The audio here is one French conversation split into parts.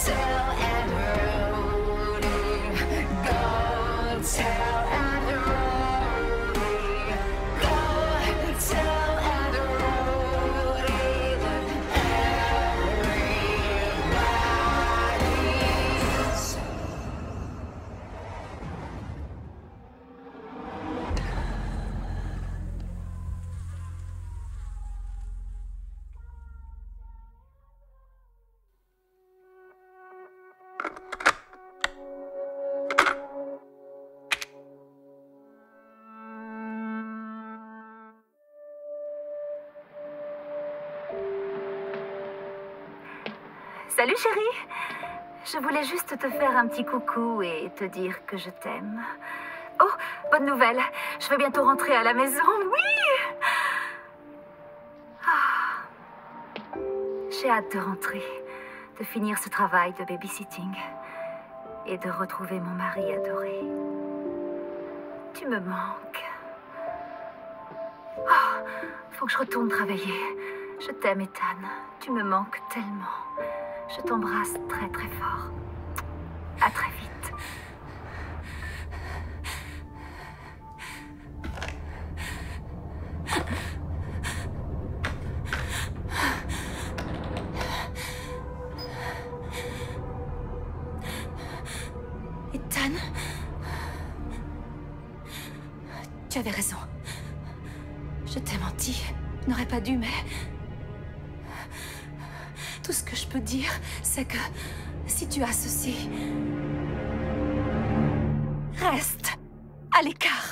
tell Aunt Rhody. Go tell Aunt Rhody. Go tell Aunt Rhody that everybody's. Salut chérie. Je voulais juste te faire un petit coucou et te dire que je t'aime. Oh, bonne nouvelle. Je vais bientôt rentrer à la maison. Oui. Ah. J'ai hâte de rentrer, de finir ce travail de babysitting et de retrouver mon mari adoré. Tu me manques. Oh, faut que je retourne travailler. Je t'aime, Ethan. Tu me manques tellement. Je t'embrasse très très fort. À très vite. Ethan, tu avais raison. Je t'ai menti. Je n'aurais pas dû, mais... Tout ce que je peux dire, c'est que si tu as ceci, reste à l'écart.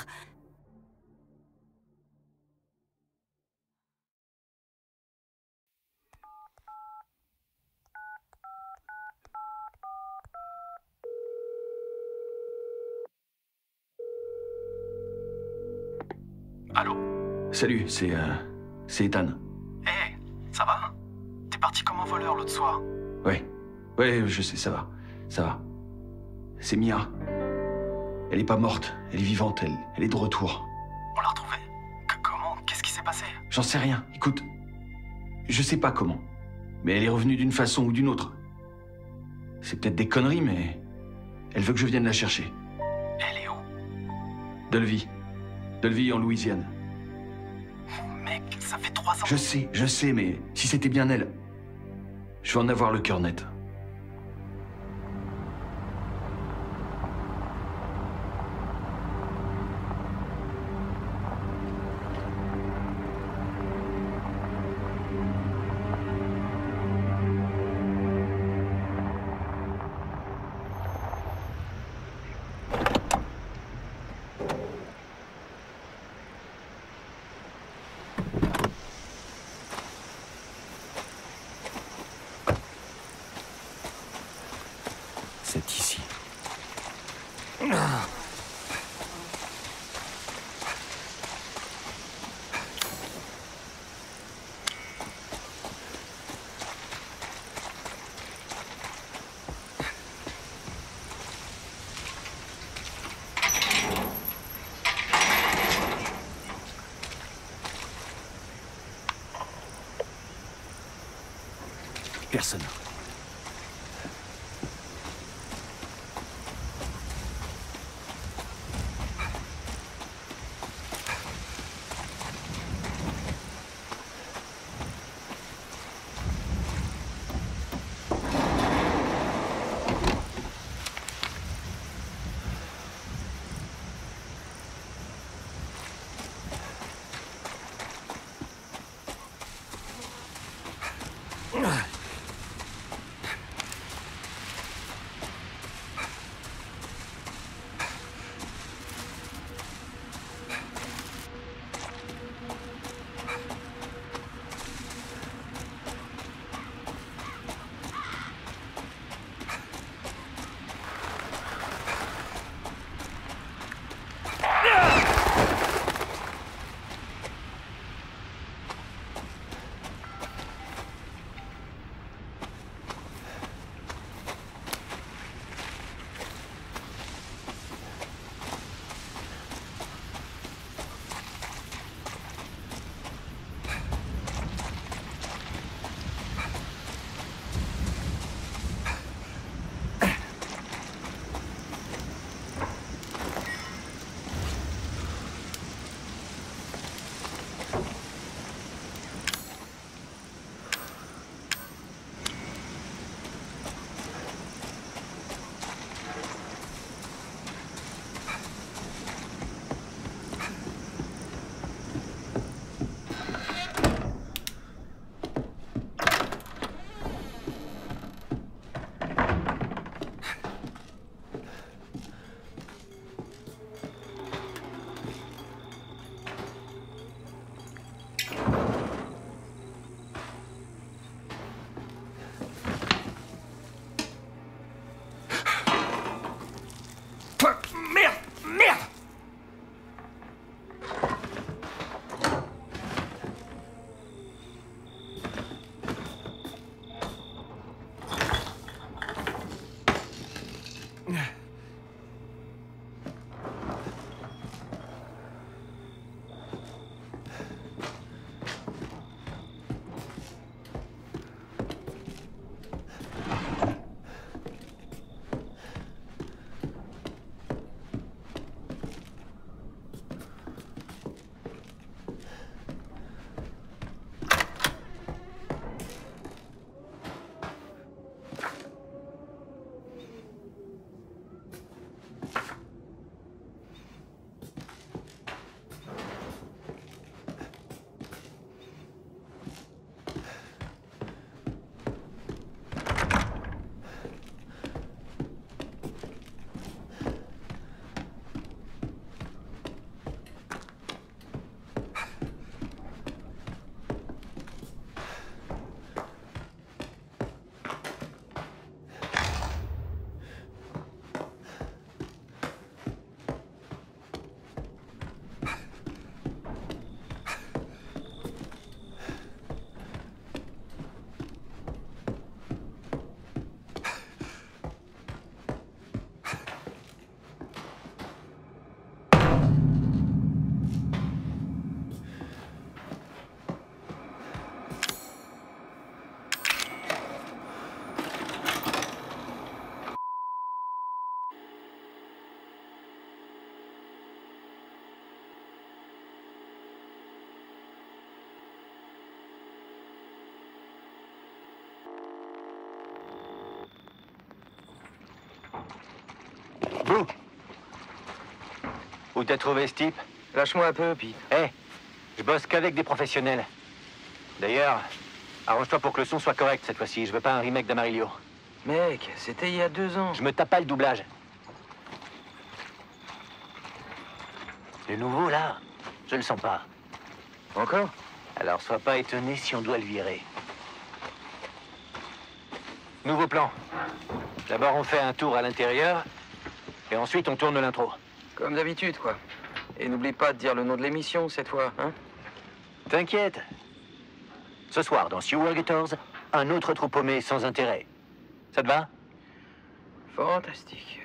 Allô? Salut, c'est Ethan. Hé, ça va? T'es parti comme un voleur l'autre soir. Ouais, je sais, ça va. C'est Mia. Elle est pas morte, elle est vivante, elle est de retour. On l'a retrouvée? Comment? Qu'est-ce qui s'est passé? J'en sais rien, écoute. Je sais pas comment. Mais elle est revenue d'une façon ou d'une autre. C'est peut-être des conneries, mais... Elle veut que je vienne la chercher. Elle est où? Delvie, en Louisiane. Mec, ça fait 3 ans. Je sais, mais si c'était bien elle... Je vais en avoir le cœur net. C'est ici. Personne. Vous Où t'as trouvé ce type? Lâche-moi un peu, Pete. Hé, je bosse qu'avec des professionnels. D'ailleurs, arrange-toi pour que le son soit correct cette fois-ci. Je veux pas un remake d'Amarillo. Mec, c'était il y a 2 ans. Je me tape pas le doublage. Le nouveau, là, je le sens pas. Encore? Alors, sois pas étonné si on doit le virer. Nouveau plan. D'abord, on fait un tour à l'intérieur, et ensuite, on tourne l'intro. Comme d'habitude, quoi. Et n'oublie pas de dire le nom de l'émission, cette fois, hein? T'inquiète. Ce soir, dans Sewer Gators, un autre trou paumé sans intérêt. Ça te va? Fantastique.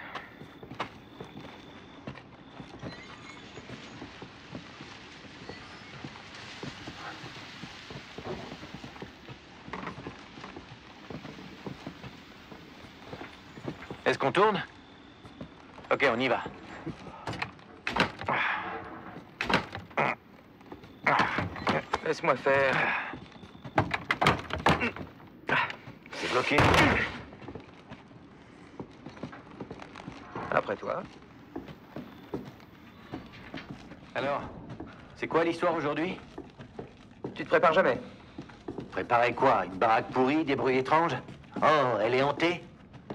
Est-ce qu'on tourne? Ok, on y va. Laisse-moi faire. C'est bloqué. Après toi. Alors, c'est quoi l'histoire aujourd'hui? Tu te prépares jamais. Préparer quoi? Une baraque pourrie, des bruits étranges? Oh, elle est hantée?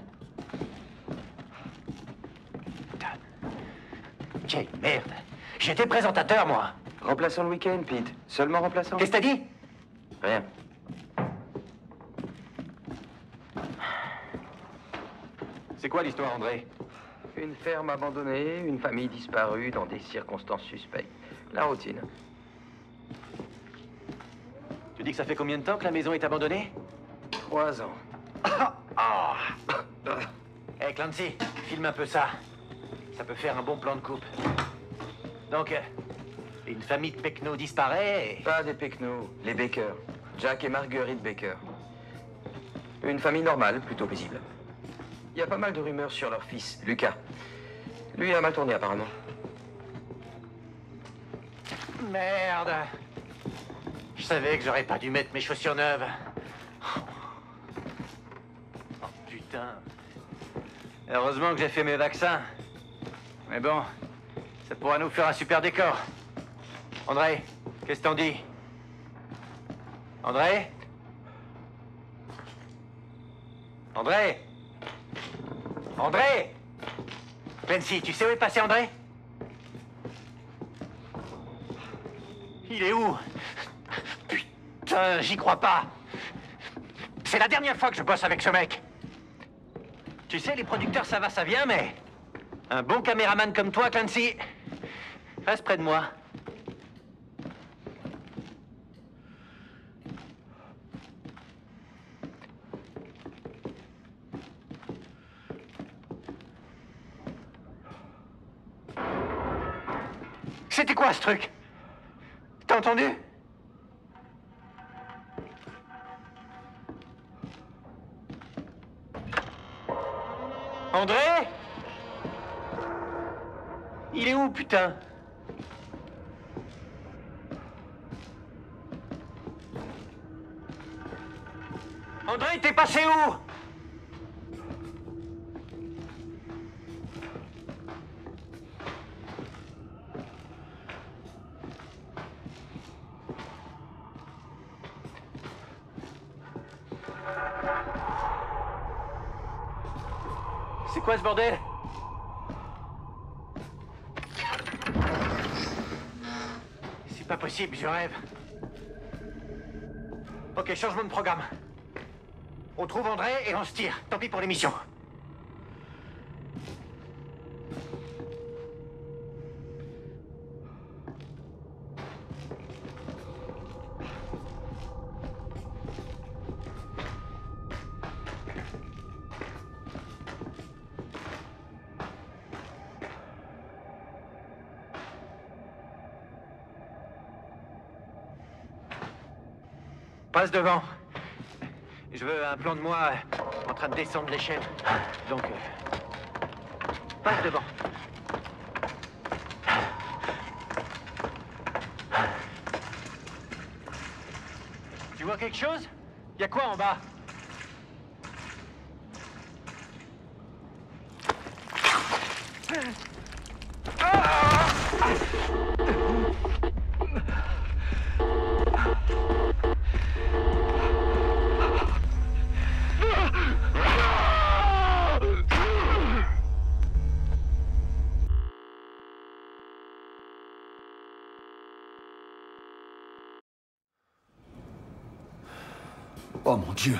Putain. Quelle merde! J'étais présentateur, moi! Remplaçant le week-end, Pete. Seulement remplaçant. Qu'est-ce que t'as dit? Rien. C'est quoi l'histoire, André? Une ferme abandonnée, une famille disparue dans des circonstances suspectes. La routine. Tu dis que ça fait combien de temps que la maison est abandonnée? 3 ans. Hey, Clancy, filme un peu ça. Ça peut faire un bon plan de coupe. Donc, une famille de pecnos disparaît et... Pas des Pecnos, les Baker. Jack et Marguerite Baker. Une famille normale, plutôt paisible. Il y a pas mal de rumeurs sur leur fils, Lucas. Lui a mal tourné, apparemment. Merde! Je savais que j'aurais pas dû mettre mes chaussures neuves. Oh, putain. Heureusement que j'ai fait mes vaccins. Mais bon, ça pourra nous faire un super décor. André, qu'est-ce que t'en dis? André? André? André? Clancy, tu sais où est passé André? Il est où? Putain, j'y crois pas. C'est la dernière fois que je bosse avec ce mec. Tu sais, les producteurs, ça va, ça vient, mais... Un bon caméraman comme toi, Clancy, reste près de moi. C'était quoi ce truc? T'as entendu? André? Il est où, putain? André, t'es passé où? C'est quoi ce bordel? C'est pas possible, je rêve. Ok, changement de programme. On trouve André et on se tire. Tant pis pour l'émission. Passe devant. Je veux un plan de moi en train de descendre l'échelle. Donc, passe devant. Tu vois quelque chose? Y a quoi en bas? Oh mon Dieu!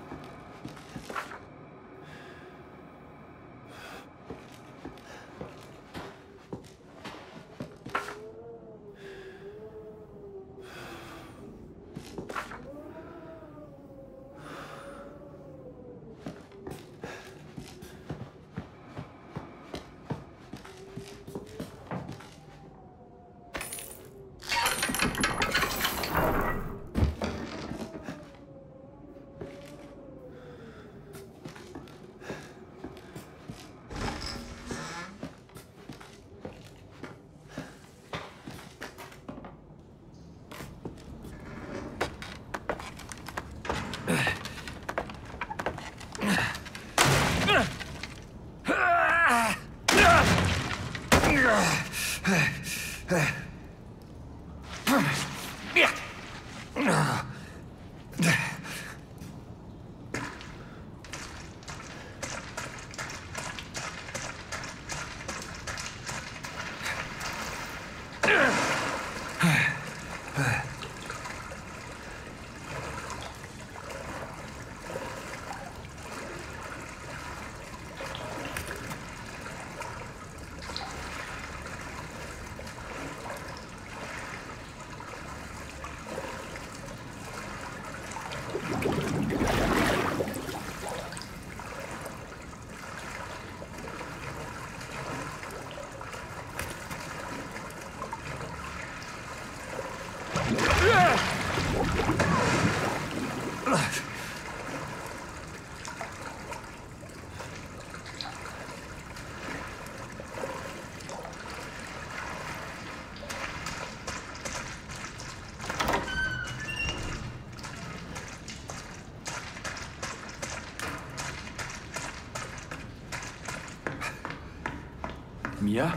Mia?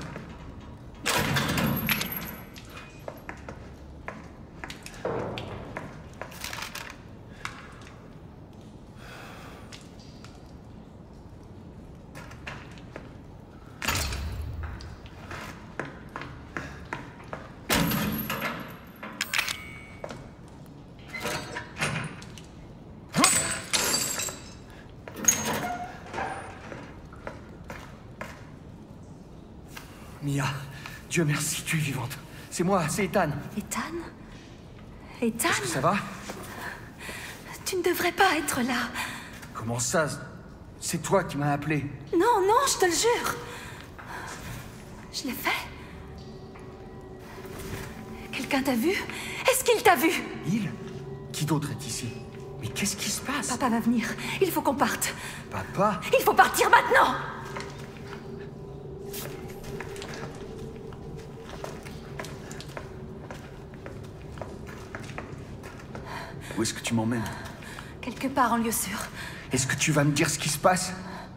Mia, Dieu merci, tu es vivante. C'est moi, c'est Ethan. Ethan? Ethan? Est-ce que ça va? Tu ne devrais pas être là. Comment ça? C'est toi qui m'as appelé. Non, non, je te le jure. Je l'ai fait. Quelqu'un t'a vu? Est-ce qu'il t'a vu? Il? Qui d'autre est ici? Mais qu'est-ce qui se passe? Papa va venir. Il faut qu'on parte. Papa? Il faut partir maintenant! Où est-ce que tu m'emmènes? Quelque part en lieu sûr. Est-ce que tu vas me dire ce qui se passe?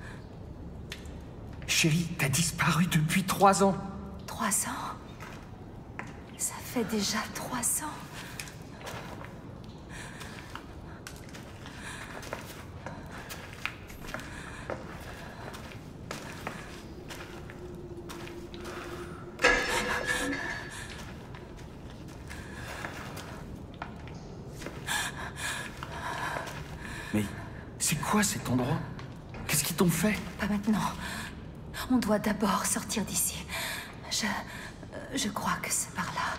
Chérie, t'as disparu depuis 3 ans. 3 ans? Ça fait déjà 3 ans. Mais c'est quoi cet endroit? Qu'est-ce qu'ils t'ont fait? Pas maintenant. On doit d'abord sortir d'ici. Je crois que c'est par là.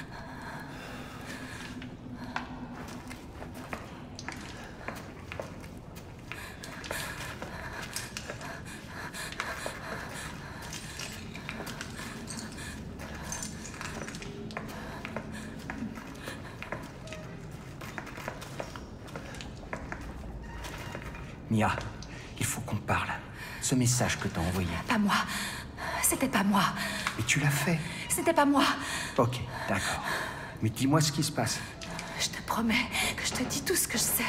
Mia, il faut qu'on parle. Ce message que t'as envoyé. Pas moi. C'était pas moi. Mais tu l'as fait. C'était pas moi. Ok, d'accord. Mais dis-moi ce qui se passe. Je te promets que je te dis tout ce que je sais.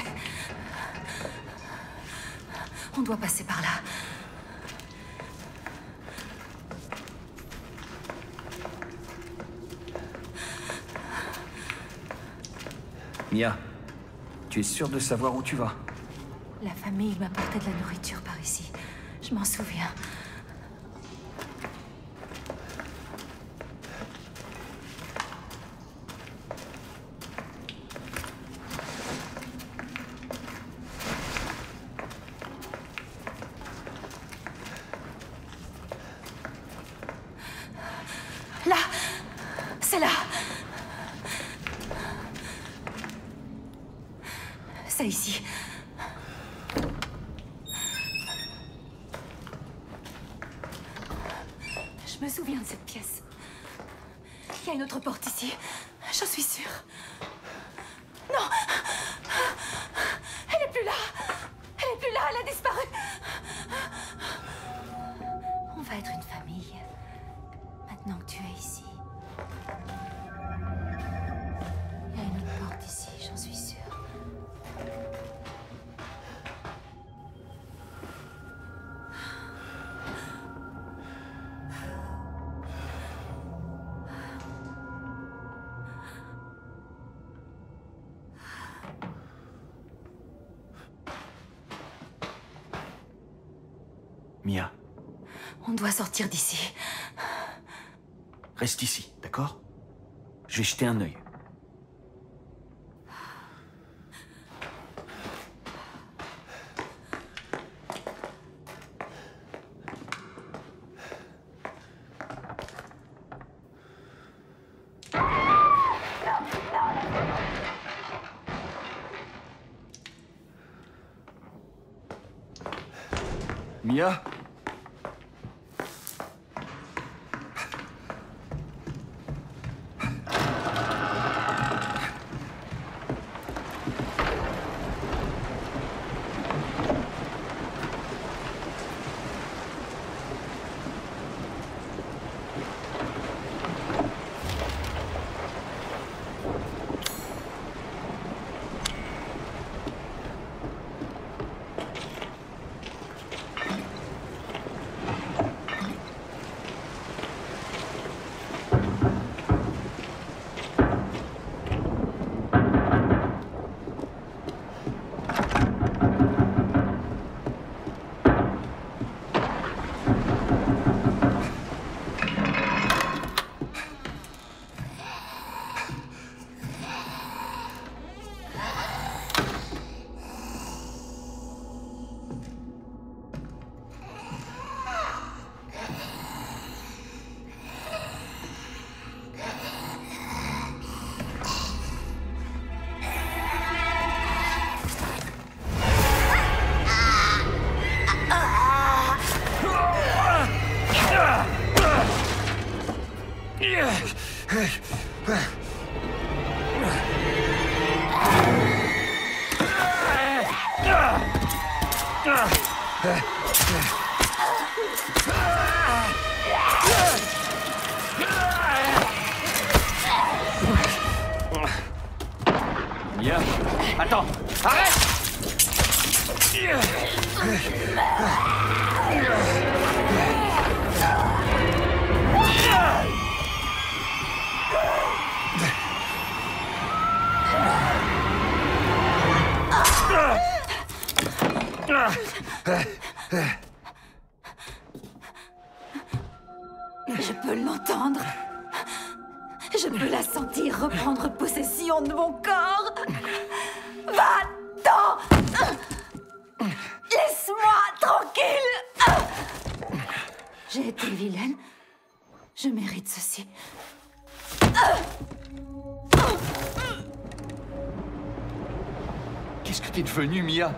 On doit passer par là. Mia, tu es sûre de savoir où tu vas? La famille m'apportait de la nourriture par ici. Je m'en souviens. Là! C'est là! C'est ici. Je me souviens de cette pièce. Il y a une autre porte ici. J'en suis sûre. Non! Elle est plus là! Elle est plus là, elle a disparu! On va être une famille. Maintenant que tu es ici. Il y a une autre porte ici, j'en suis sûre. Mia, On doit sortir d'ici. reste ici, d'accord? Je vais jeter un œil. Mia? Attends, arrête! Je peux l'entendre. Je peux la sentir reprendre possession de mon corps. Va-t'en! Laisse-moi tranquille! J'ai été vilaine. Je mérite ceci. Qu'est-ce que t'es devenue, Mia?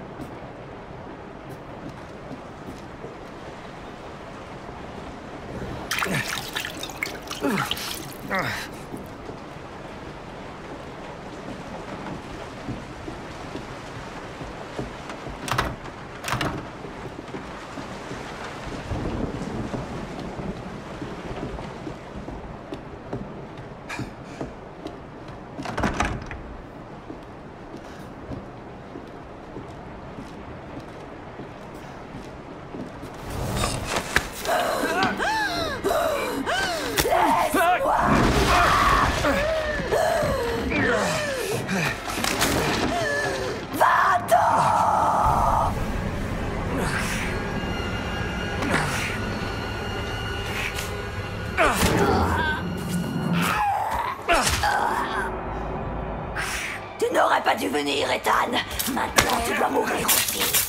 Tu n'aurais pas dû venir, Ethan. Maintenant, tu dois mourir aussi.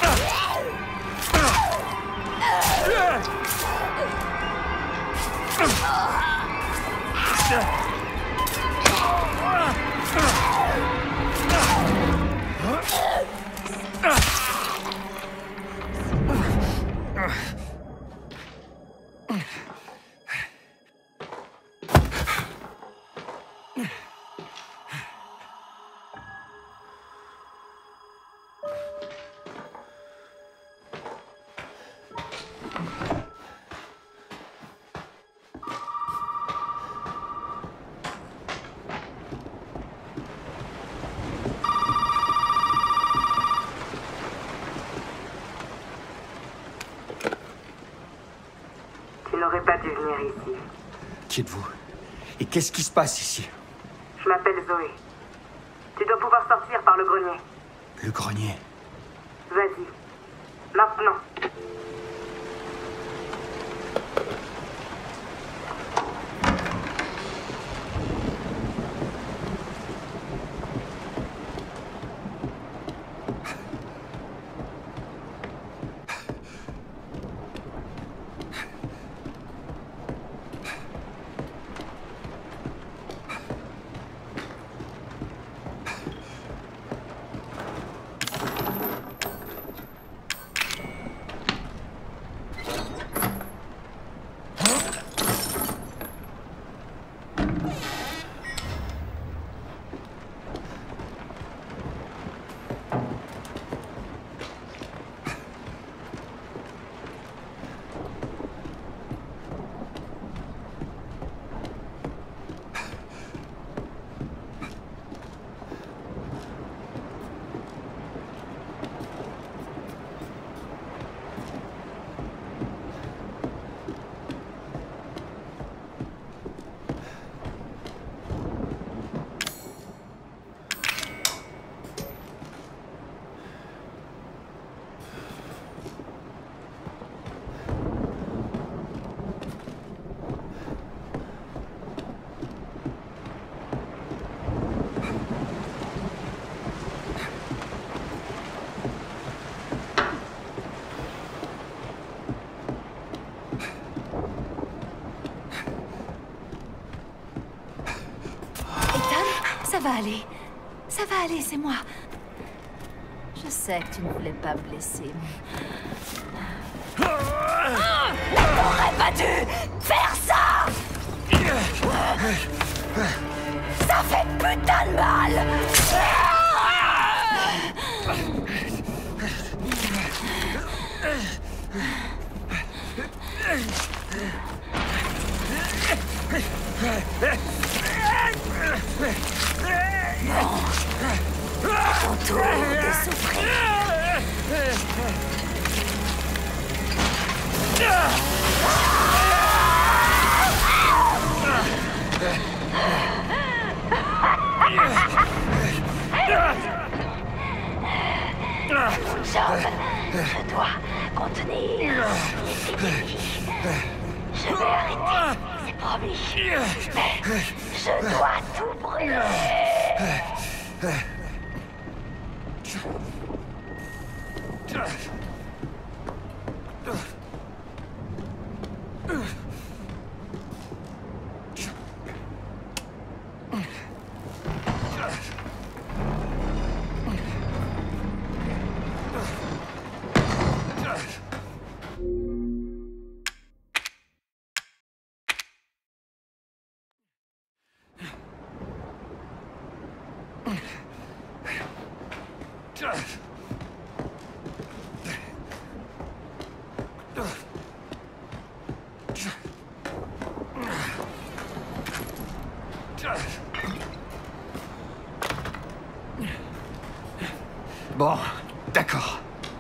Tu n'aurais pas dû venir ici. Qui êtes-vous? Et qu'est-ce qui se passe ici? Je m'appelle Zoé. Tu dois pouvoir sortir par le grenier. Le grenier. Vas-y. Maintenant. Ça va aller. Ça va aller, c'est moi. Je sais que tu ne voulais pas me blesser, mais... T'aurais pas dû faire ça! Ça fait putain de mal! Non. À ton tour de souffrir. Job, je dois contenir l'épidémie. Je vais arrêter, c'est promis. Mais je dois tout brûler. Bon, d'accord.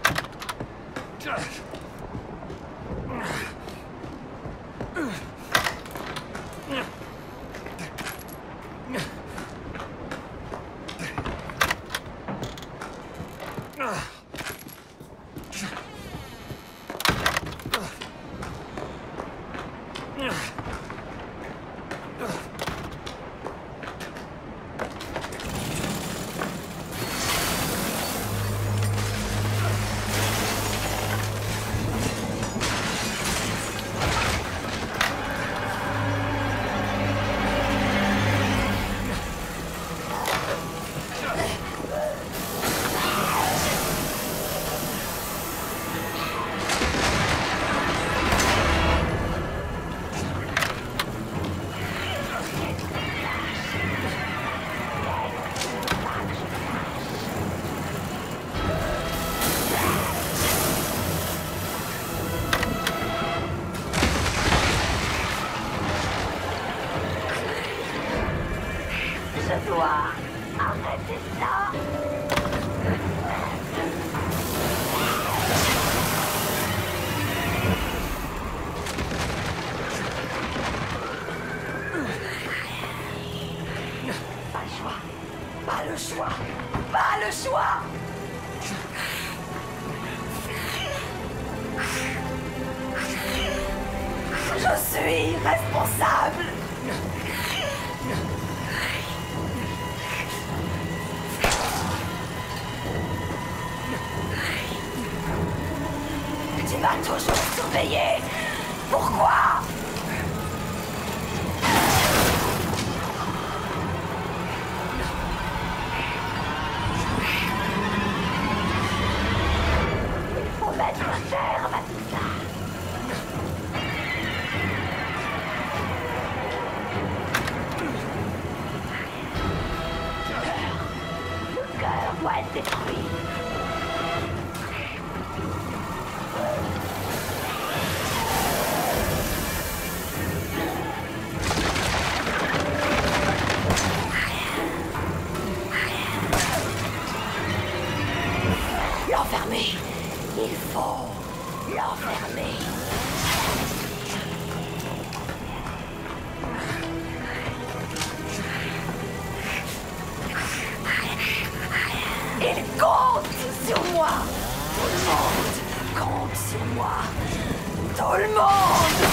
Je dois arrêter ça. Pas le choix. Pas le choix. Pas le choix. Je suis responsable. Tu m'as toujours surveillé. Pourquoi? Il faut mettre un terme à tout ça. Le cœur doit être détruit. L'enfermer. Il faut l'enfermer. Il compte sur moi. Tout le monde compte sur moi. Tout le monde.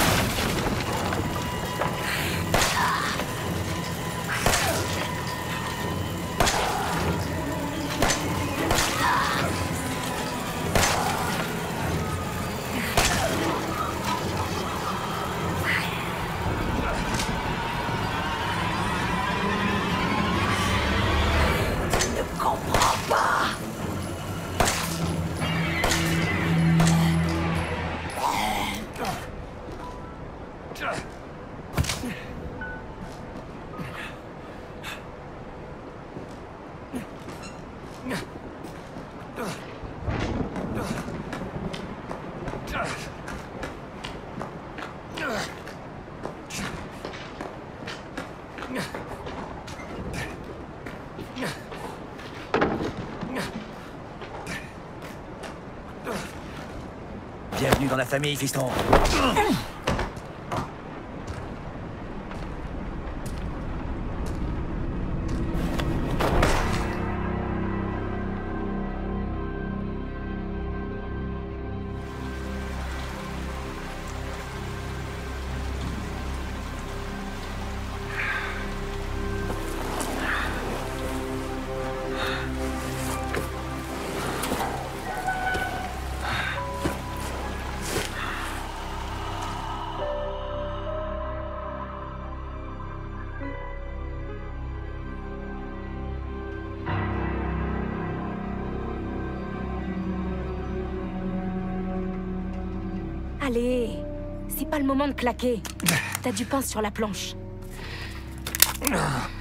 la famille, fiston. Allez, c'est pas le moment de claquer. T'as du pain sur la planche.